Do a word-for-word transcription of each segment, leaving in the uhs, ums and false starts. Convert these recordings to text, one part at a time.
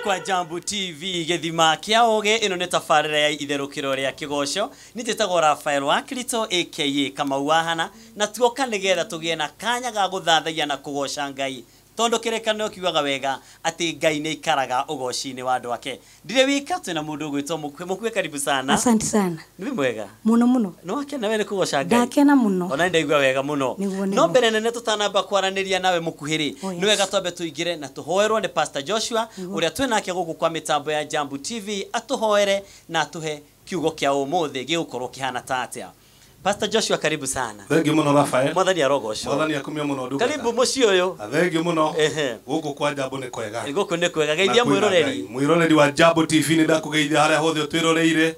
kwa Jambo T V gethima kia oge ino ne tafarira ya itherukiro ria kigoco nitetago Rafael wa Krito aka kama wahana na tuoka nigetha tugie na kanya ga guthathaia na kugoca Ngai tondo kirekano kiwaga wega ati Ngai ne ikaraga ugoci-ini wa andu ake ndire wika twina mundu gwitwo mukwe mukwe karibu sana. Asante sana. Ni mwega Muno muno. No akena we ne kugoca Ngai. Ndakena muno. Ona ndaigwa wega muno. No mbere nene tutanamba kwaraniria nawe mukuhiri. Oh, yes. Ni wega twambe tuigire na tuhoerwo ni Pastor Joshua mm -hmm. uria twinake guku kwa mitambo ya Jambo T V atuhoere na atuhe kiugo kia umuthi gigukorwo kihana tatia. Pastor Joshua karibu sana. Thank you muno Rafael. Mwathani arogocwo. Mwathani akumia muno ndugu. Karibu muci uyu. Thank you muno. Guku kwa Jambo ni kwega. Guku ni kwega geithia mwiroreri. Mwiroreri wa Jambo T V ni ndakugeithia haria hothe utwiroreire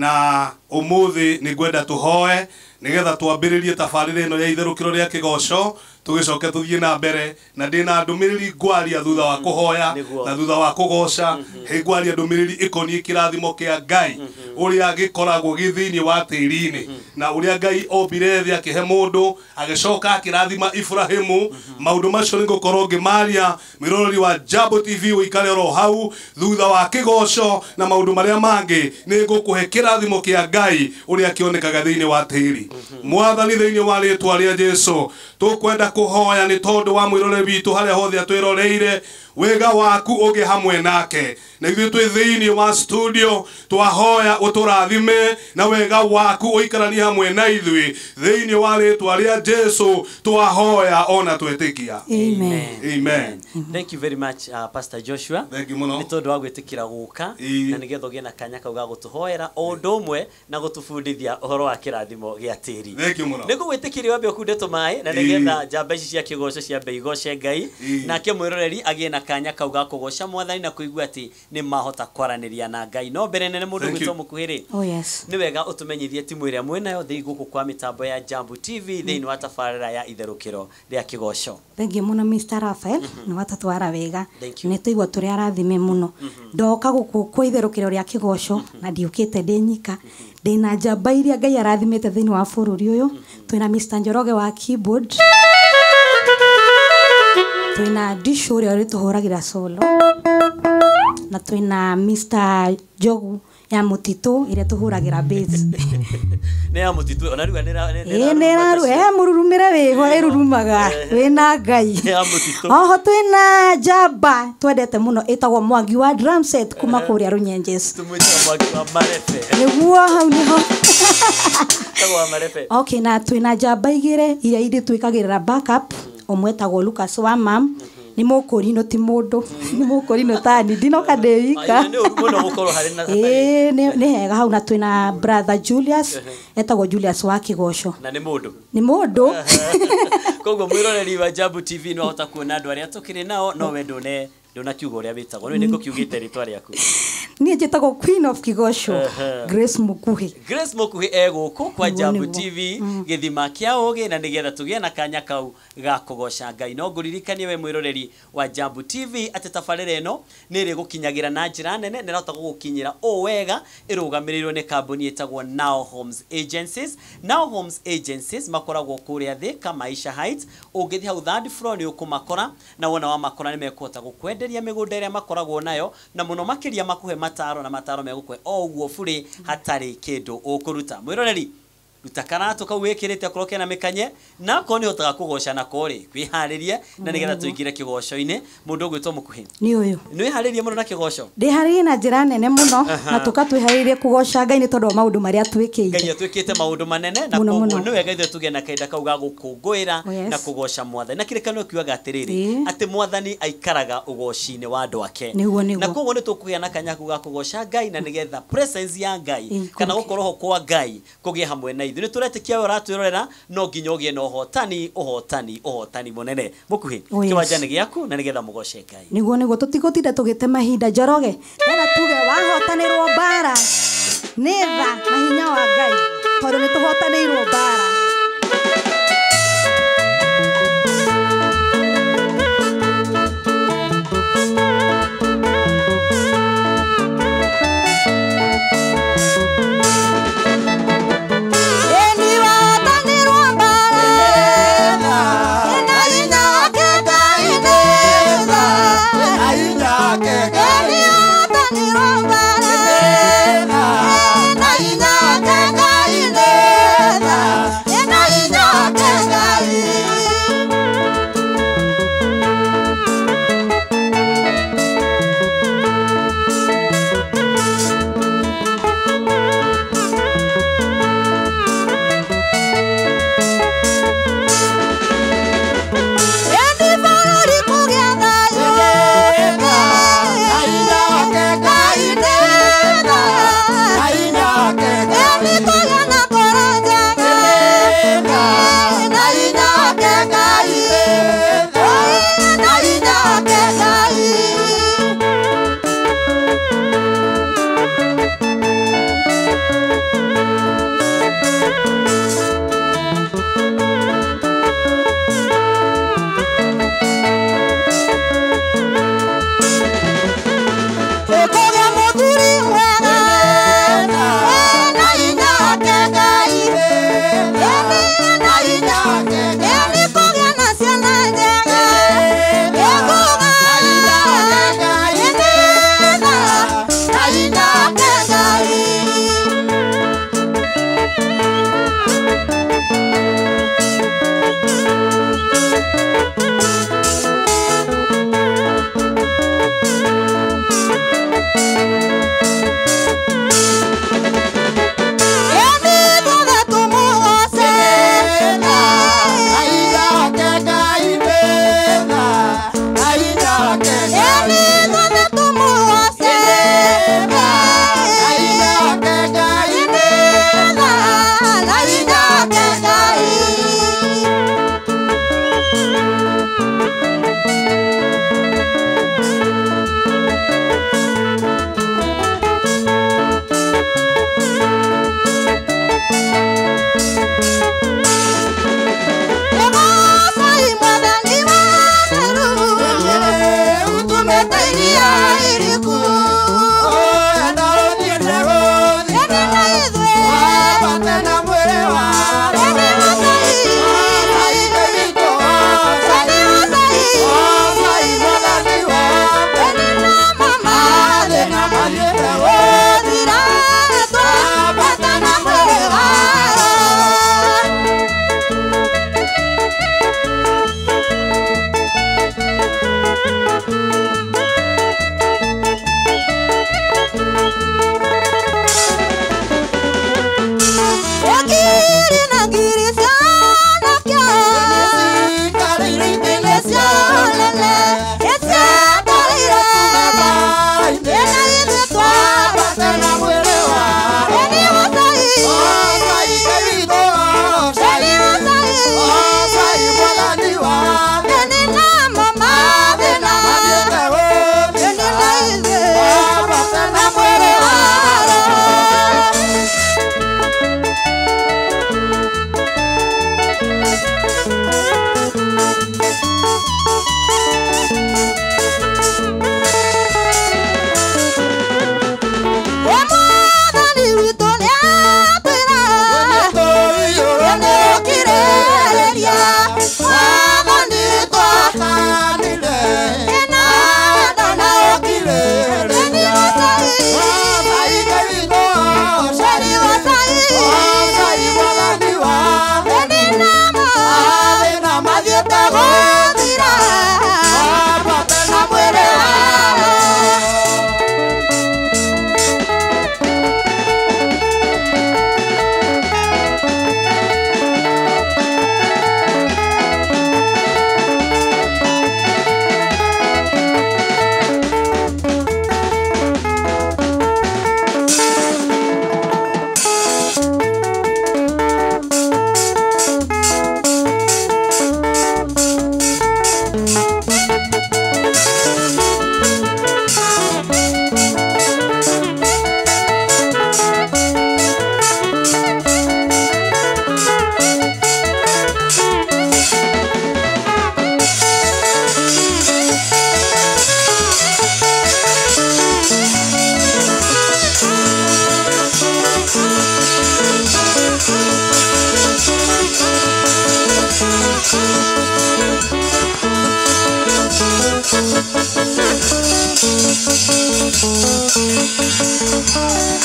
na umuthi ni gwenda tuhoe nigetha twambiririe tafarire ino ya itherukiro ria kigoco tugicoke tuthie na mbere na ndina ndumiriri ngwaria thutha wa kuhoya na thutha wa kugoca he ngwaria ndumiriri ikoni kirathimo kia Ngai uria gikoragwo githiini wa tiri-ini na uria Ngai ombire thia kihe mundu agicoka akirathima Ibrahimu maundu macio ningukorwo ngimaria miroreri wa Jambo T V uikare ro hau thutha wa kigoco na maundu maria mangi ningukuhe kirathimo kia Ngai uria kionekaga thiini wa tiri. Mwathani thiini wa ritwa ria Jesu tukwenda kuhoya ni tondu wa mwiroreri witu haria hothe atwiroreire wega waku uge hamwe nake na ithuĩ twĩ thiini wa studio twahoya uturathime na wega waku uikaranie hamwe na ithuĩ thiini wa ritwa ria Jesu twahoya ona twetikia. Amen. Amen. Thank you very much uh, Pastor Joshua. Thank you muno. Ni tondu wa gwitikira guka na nigetha ugie na kanya kau ga gutuhoera o undu umwe na gutubundithia uhoro wa kirathimo gia tiri. Thank you muno. Nigu gwitikiria wambe kundeto mai na nigetha njamba ici cia kigoco cia beigoce Ngai na ke mwiroreri agie na kanya kau ga kugoca Mwathani na kuigua ati ni mahota kwaraniria na Ngai no mbere nene mundu gwitwo mukuhiri. Oh yes. Ni wega utumenyithie timu iria mwena thii guku kwa mitambo ya Jambo T V thiini wa tafarira ya itherukiro ria kigoco. Thank you muno Mister Rafael no watatwara wega ni tuigwa turi arathime muno ndoka guku kwa itherukiro ria kigoco na ndiukite ndinyika ndina njamba iria Ngai arathimite thiini wa bururi uyu twina Mister Njoroge wa keyboard twina Disho uria rituhuragira solo na twina Mister Jogu ya mutitu iria tuhuragira bass. Ne ya mutitu onaruga nera nera eh nera ru eh mururumira weho irurumaga wina Ngai ya mutitu oho twina njamba twendete muno itagwo Mwangi wa drum set kuma kuria Runyenjes tumwita Mwangi wa marefe niguo hau niho tagwa marefe. Okay na twina njamba igire iria indi twikagirira backup omwe tagwo Lucas wa mam ni mukurino ti mundu ni mukurino tani ndino kadewika ni muno gukorwo hari na eh ni hega hau na twina brother Julius etagwo Julius wa kigoco na ni mundu ni mundu koguo mwiroreri wa Jambo T V no hota kuona andu aria tukiri nao no we ndone ndona kiugo ria witagwo ni niko kiugite ritwa riaku. Ni njitagwo Queen of Kigoco Grace Mukuhi. Grace Mukuhi eguku kwa Jambo T V githima kia ugi na nigetha tugie na kanya kau ga kugoca Ngai no nguririkanie we mwiroreri wa Jambo T V ati tafarira eno ni ri gukinyagira na njira nene ni rota gukinyira o wega irugamirirwo ni kambuni etagwo Now Homes Agencies. Now Homes Agencies makoragwo kuria Thika Maisha Heights ugithi hau third floor ni ukumakora na wona wa makora ni mekota gukwenderia migunda iria makoragwo nayo na muno makiria makuhe mataro na mataro megukwe o uguo buri hatari kindu ukuruta mwiroreri rutakana tukawikirite akoroke na mikanye na ko ni hotaga kugoca na kori kwiharirie na nigetha tuigire kigoco-ini mundu gwitwo mukuhi ni uyu ni haririe muno na kigoco ndi haririe na njira nene muno na tukatwiharirie kugoca Ngai ni tondu maundu maria twikite Ngai atwikite maundu manene na koguo ni wega ithe tuge na kaida kau ga gukunguira na kugoca Mwathani na kirekano kiuga atiriri ati Mwathani aikaraga ugoci-ini wa andu ake na koguo ni tukugia na kanya ga kugoca Ngai na nigetha presence ya Ngai kana gukorwo ho kwa Ngai kugie hamwe na ithu ni turetikia ora twirorera no nginya ugie no hotani uhotani uhotani munene mukuhi kiwanja ni giaku na nigetha mugoce Ngai niguo niguo tutigutinde tugite mahinda Njoroge tena tuge wahotanirwo bara ni tha na hinya wa Ngai tondu ni tuhotanirwo bara. Yeah.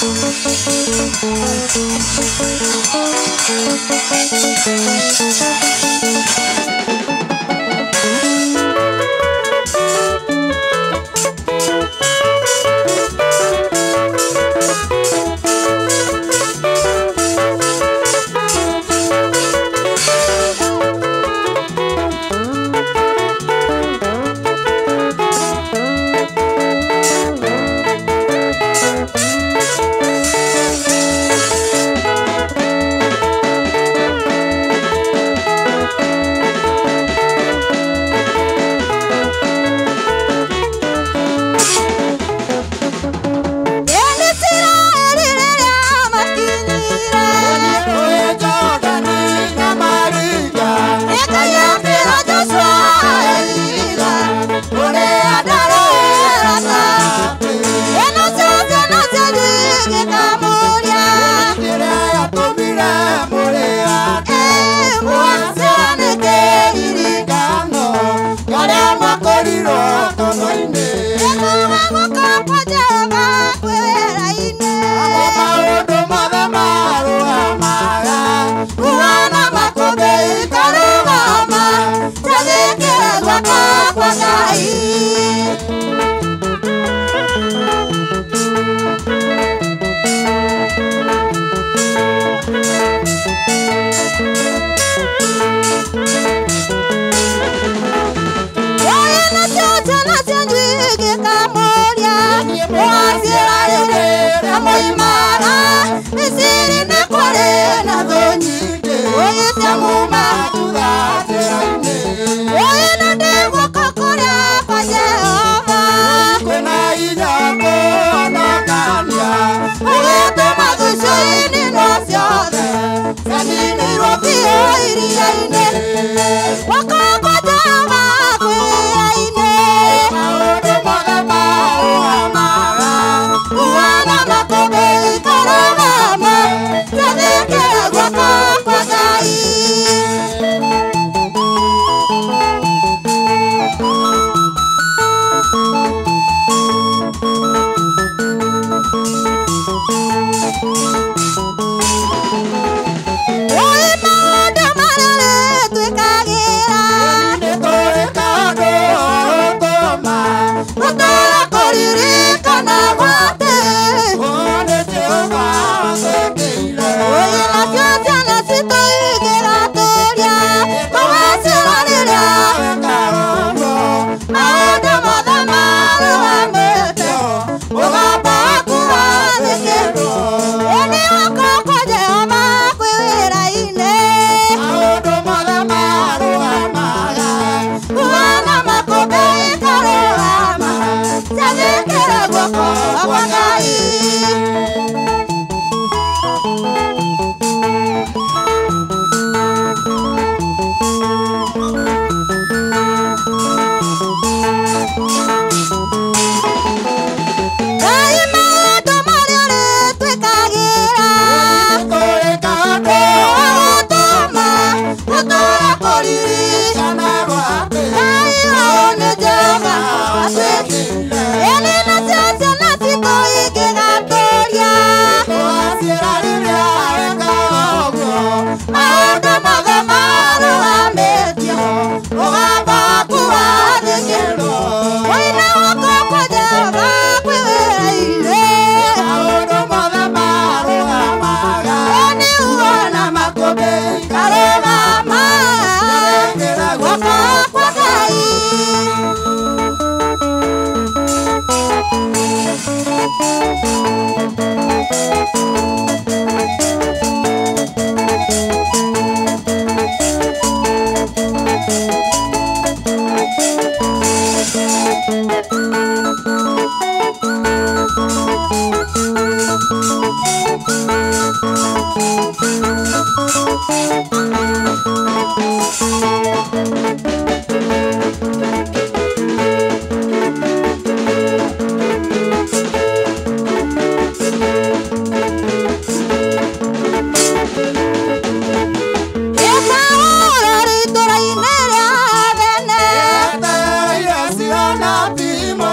Timo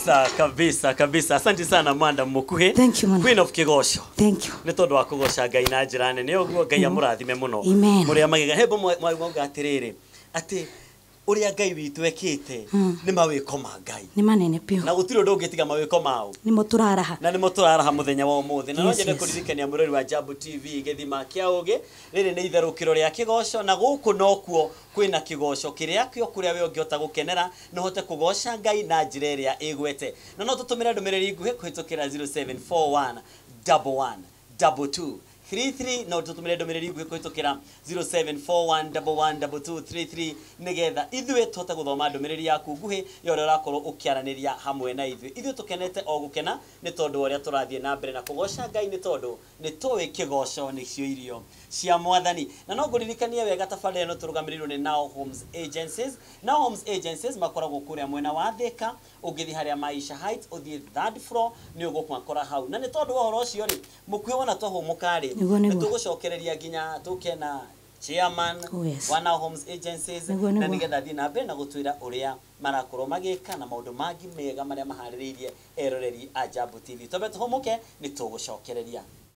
kabisa kabisa kabisa. Asante sana Mwanda Mukuhe. Thank you, man. Queen of Kigosho. Thank you. Nĩ tondũ wa kũgoca Ngai na njĩra nene ũguo Ngai amũrathime mũno. Amen. Mũrĩa magega hebo mwauga atĩrĩrĩ atĩ ũrĩa Ngai witũ ekĩte nĩ mawĩko ma Ngai. Nĩ manene piũ. Na gũtirĩ ũndũ ũngĩtiga mawĩko mao. Nĩmo tũraraha. Na nĩmo tũraraha mũthenya wa ũmũthĩ. Na no Yes, nyende yes. kũririkania mũrori wa Jambo T V gĩthima kĩa ũgĩ. Rĩrĩ nĩ itherũkĩro rĩa kĩgoco na gũkũ nokuo kwĩna kĩgoco kĩrĩa kĩo kũrĩa we ũngĩhota gũkenera no hote kũgoca Ngai na njĩra ĩrĩa ĩgwete. Na no tũtũmĩre ndũmĩrĩri nguhĩ kũhĩtũkĩra zero seven four one one one two two three three no tũtũmĩre ndũmĩrĩri nguhĩ kũhĩtũkĩra zero seven four one one one two two three three nĩgetha ithuĩ tũhote gũthoma ndũmĩrĩri yaku nguhĩ ya ũrĩa ũrakorwo ũkĩaranĩria hamwe na ithuĩ. Ithuĩ tũkenete o gũkena nĩ tondũ ũrĩa tũrathiĩ na mbere na kũgoca Ngai nĩ tondũ nĩ tũĩ kĩgoco nĩcio irio cia Mwathani. Na no ngũririkanie wega tabarĩra ĩno tũrũgamĩrĩirwo nĩ Now Homes Agencies. Now Homes Agencies makoragwo kũrĩa mwena wa Thika, ũngĩthiĩ harĩa Maisha Heights ũthiĩ third floor nĩ ũgũkora hau. Na nĩ tondũ wa ũhoro ũcio rĩ Mũkuhĩ wona twahũmũka-rĩ nĩ tũgũcokereria nginya tũke na chairman Oh, yes. wa Now Homes Agencies Nĩguo, na nĩguo. nĩgetha thiĩ na mbere na gũtwĩra ũrĩa marakorwo magĩka na maũndũ mangĩ mega marĩa maharĩrĩirie eroreri a Jambo T V. Twambe tũhũmũke nĩ tũgũcokereria.